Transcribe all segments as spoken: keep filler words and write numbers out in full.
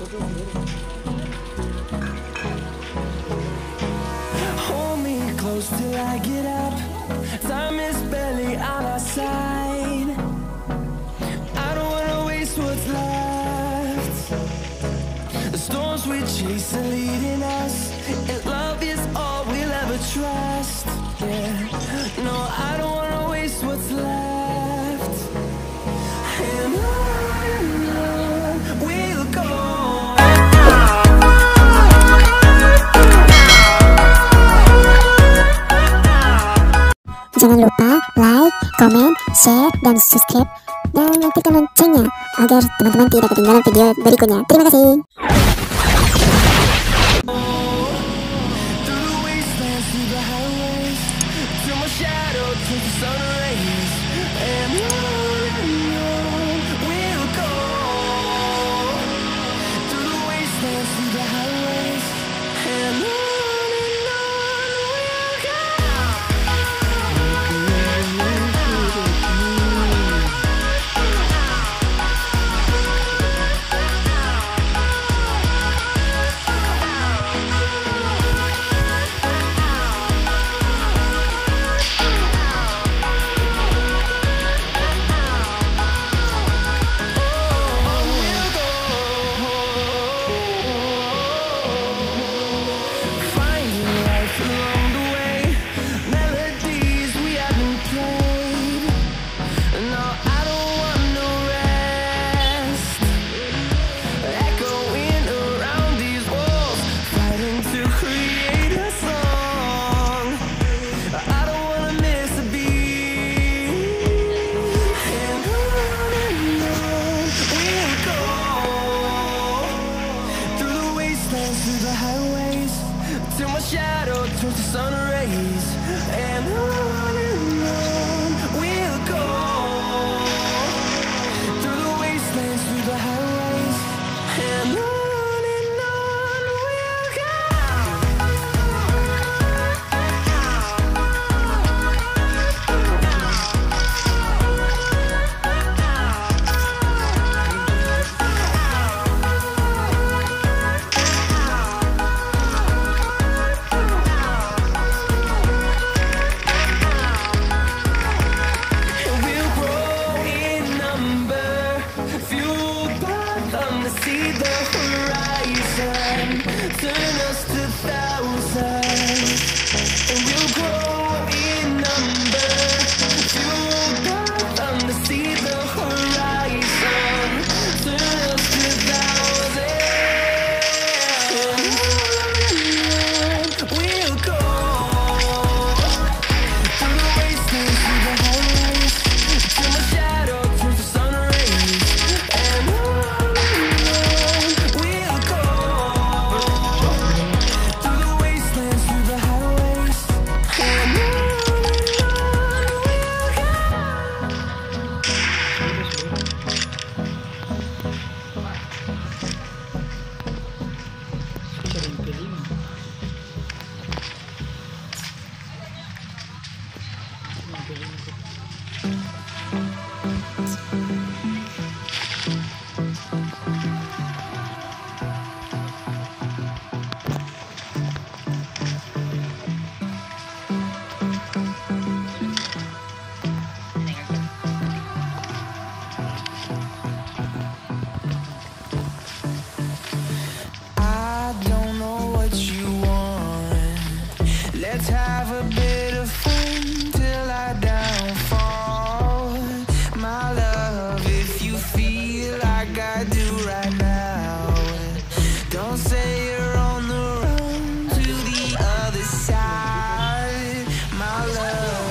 Hold me close till I get up. Time is barely on our side. I don't wanna waste what's left. The storms we chase are leading us, and love is all we'll ever trust. Yeah, no, I don't wanna waste what's left. And on we'll go. Jangan lupa like, comment, share, dan subscribe, dan aktifkan loncengnya agar teman-teman tidak ketinggalan video berikutnya. Terima kasih. Shadow turns to sun rays, and on and on we'll go, through the wastelands, through the highways, and on and on we'll go. See the horizon, turn us to thousands, and we'll grow in number. Fueled by them to see the horizon, turn us to thousands, and we'll go through the wastelands, through the highways, till my shadow turns to sun rays, and on. Let's have a bit of fun till I downfall. My love, if you feel like I do right now, don't say you're on the run to the other side. My love.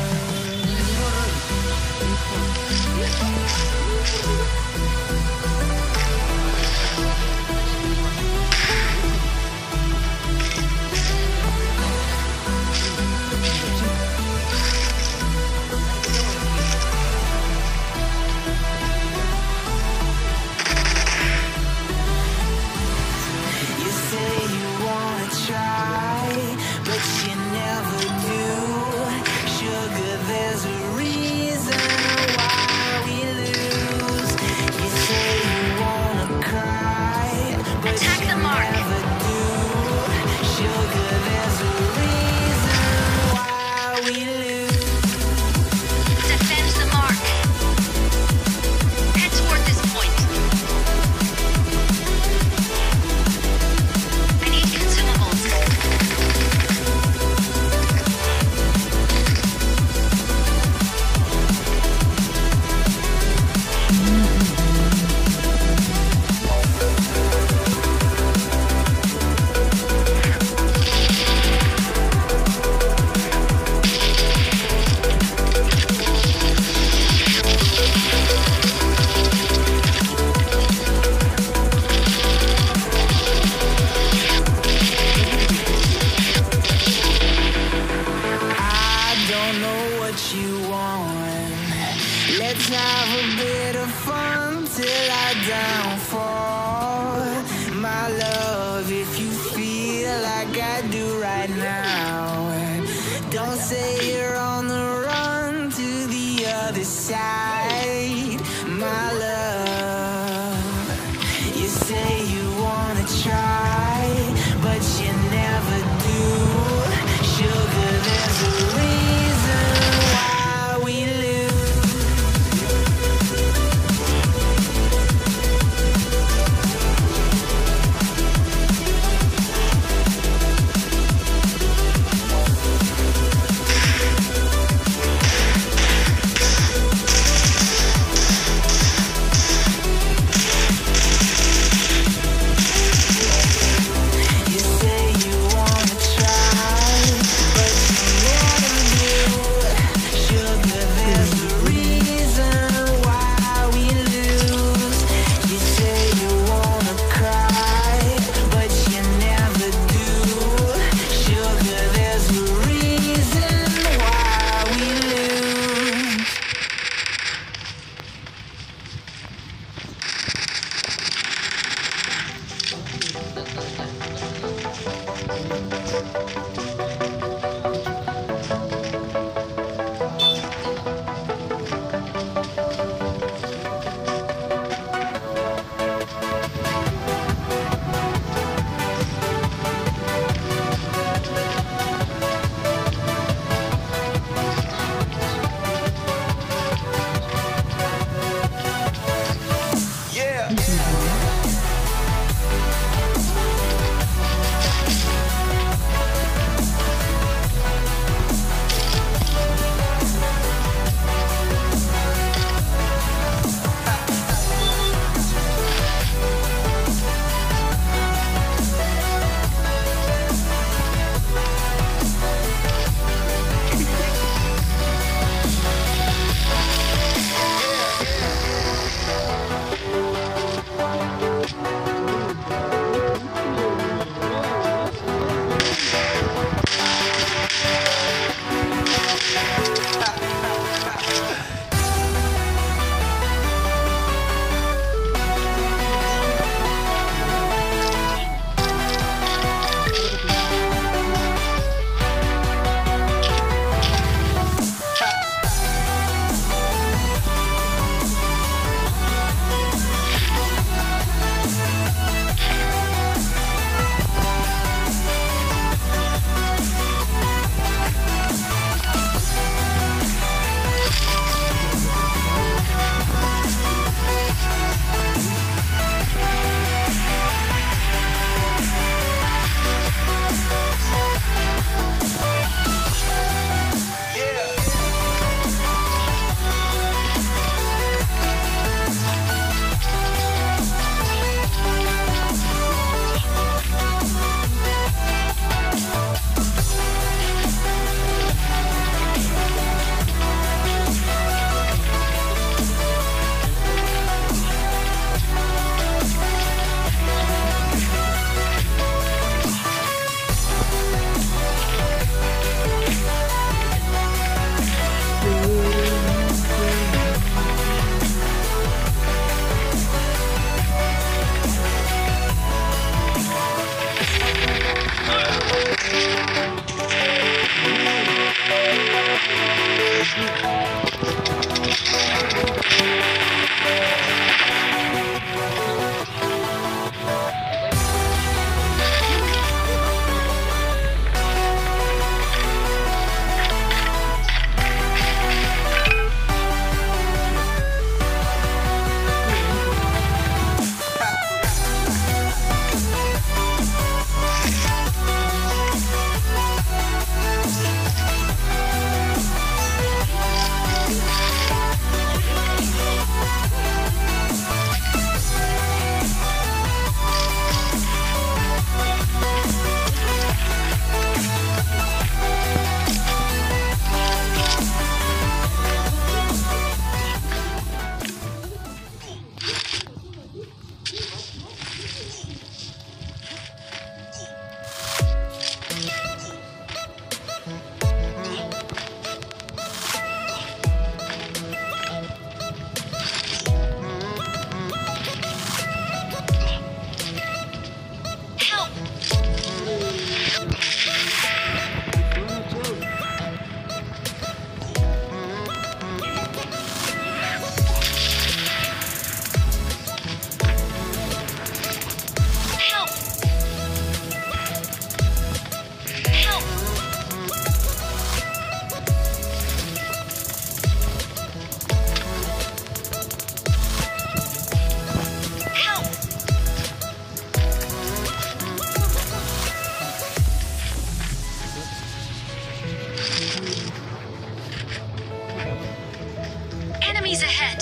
Enemies ahead!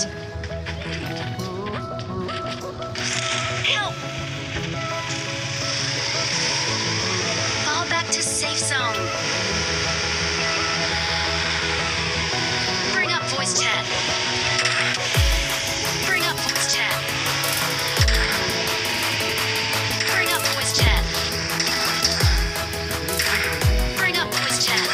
Help! Fall back to safe zone. Bring up voice chat. Bring up voice chat. Bring up voice chat. Bring up voice chat.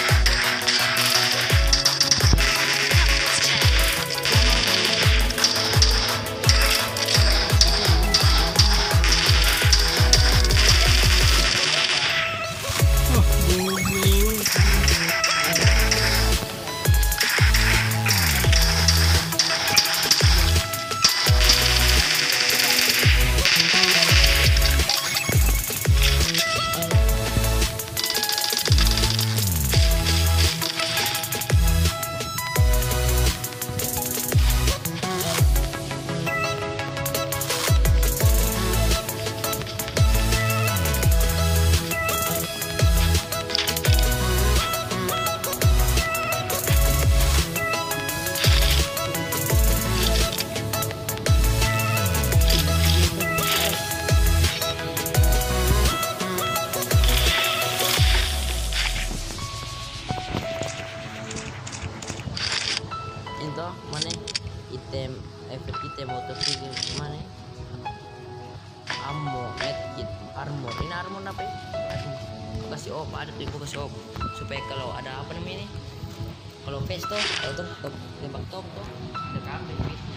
Itu mana item efek item motor ini mana ammo medkit armor ini armor apa ya? Kasih op ada tuh kasih op supaya kalau ada apa namanya ini kalau face tuh kalau tuh top tembak top tuh ada kabel face nya.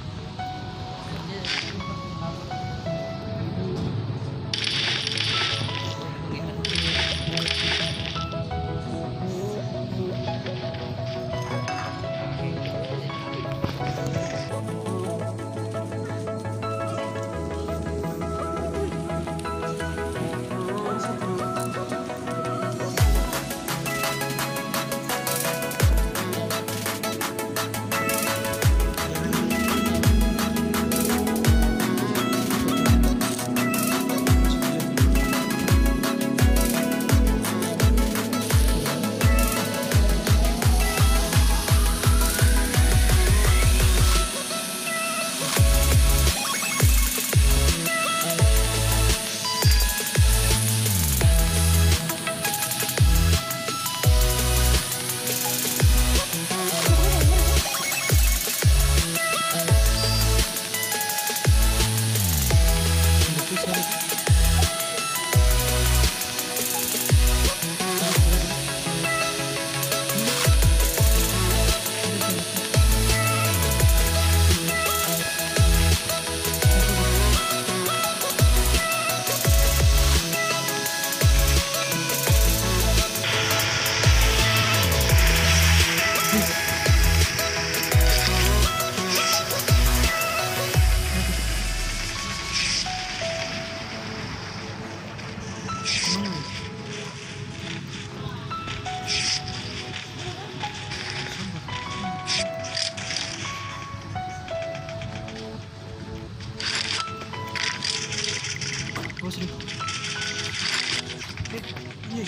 Awas deh. Eh, iya.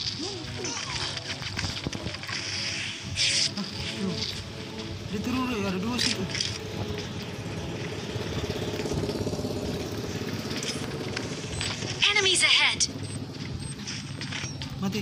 Ah, tuh. Dia turun deh, ada dua situ. Enemies ahead. Mati.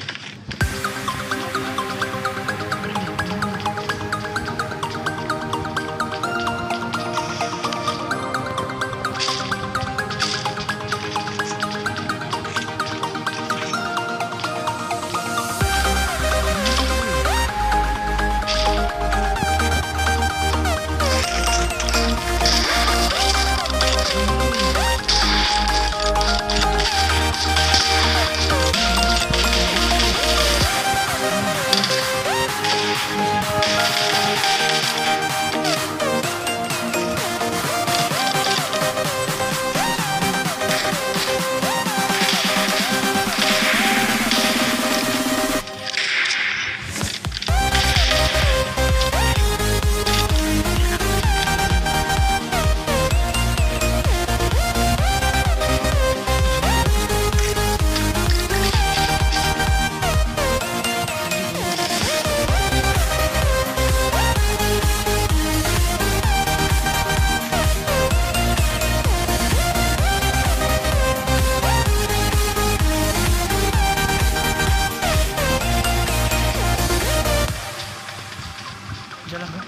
Jalan kan?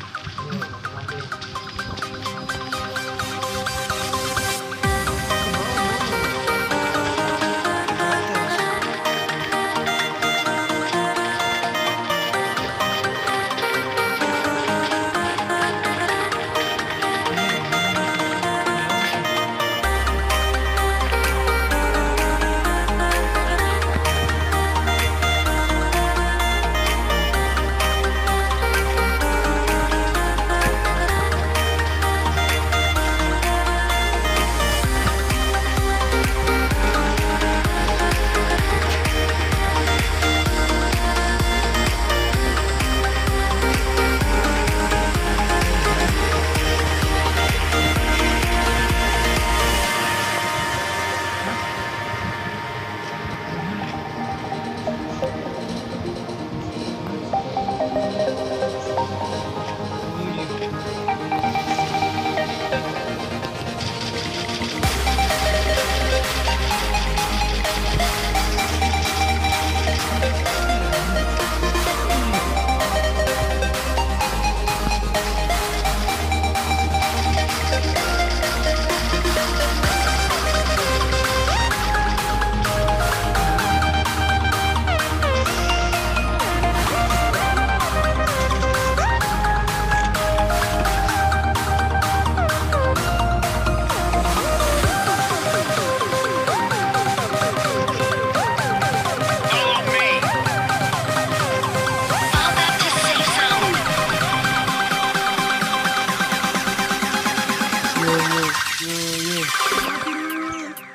Fall back to safe zone. Yo yo yo yo.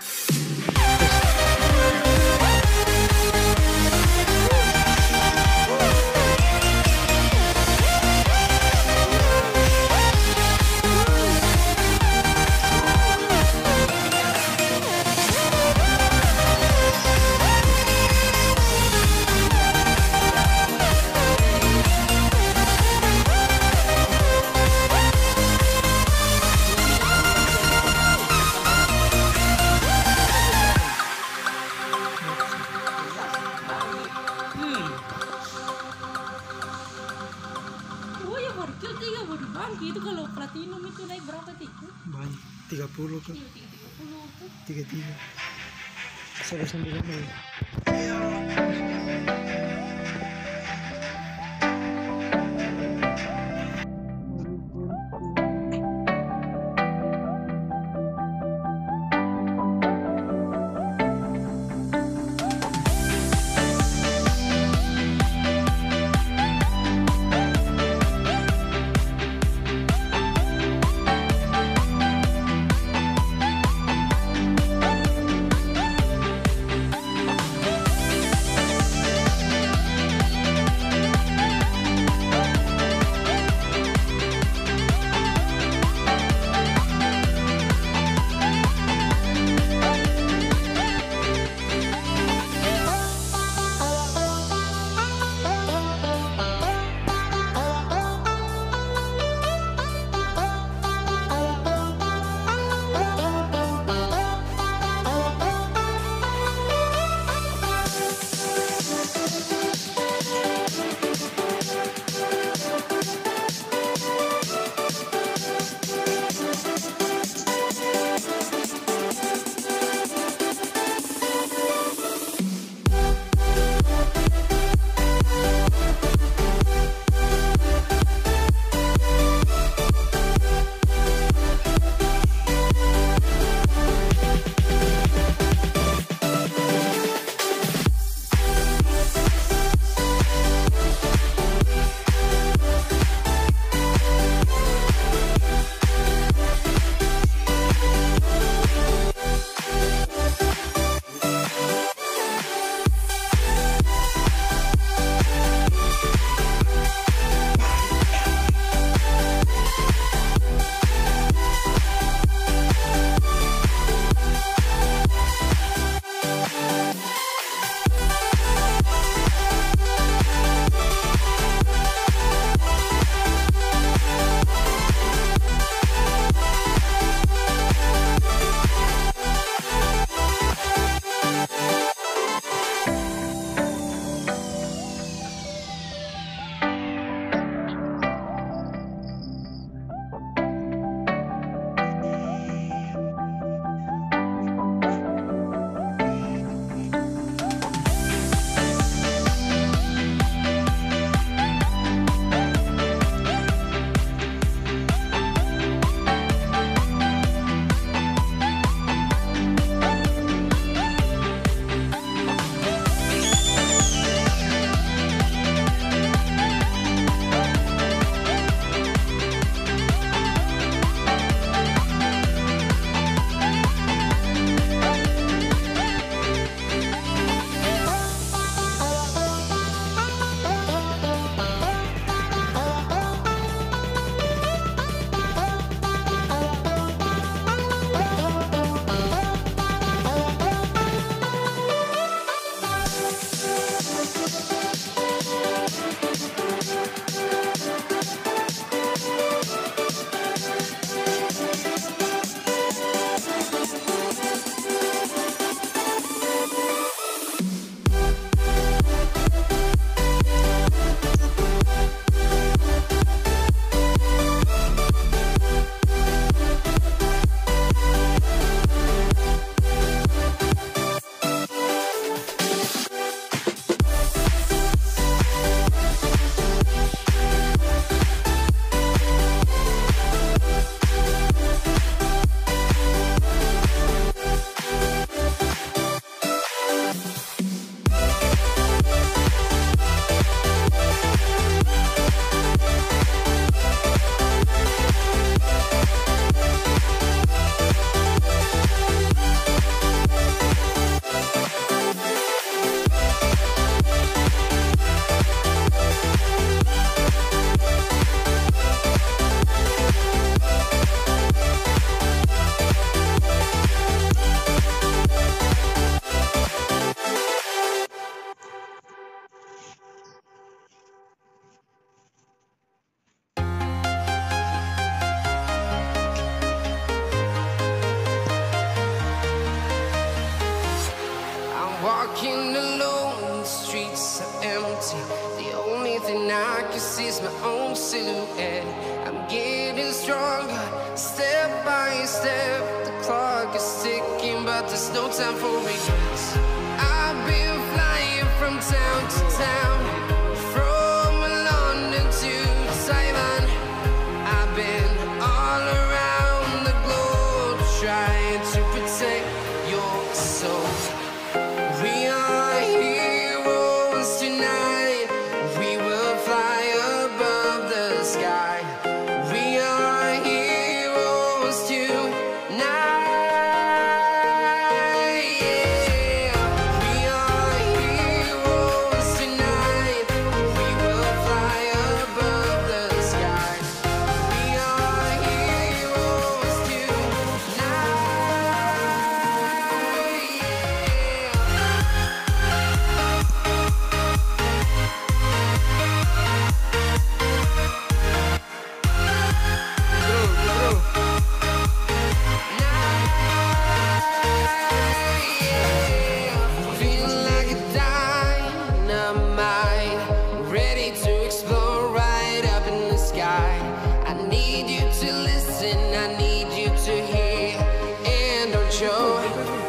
Oh ya baru kill tiga baru bangki itu kalau platinum itu naik berapa tiga? Banyak. tiga puluh kan? tiga puluh tuh. tiga tiga. Saya sembilan ya. chase my own silhouette. I'm getting stronger, step by step. The clock is ticking, but there's no time for regrets. I've been flying from town to town, from London to Taiwan. I've been all around the globe trying to protect your soul. We are heroes tonight. We will fly above the sky. We are heroes tonight. Yeah. We are heroes tonight. We will fly above the sky. We are heroes tonight. Feel like a dynamite, ready to explode right up in the sky. I need you to listen, I need you to hear, and don't show.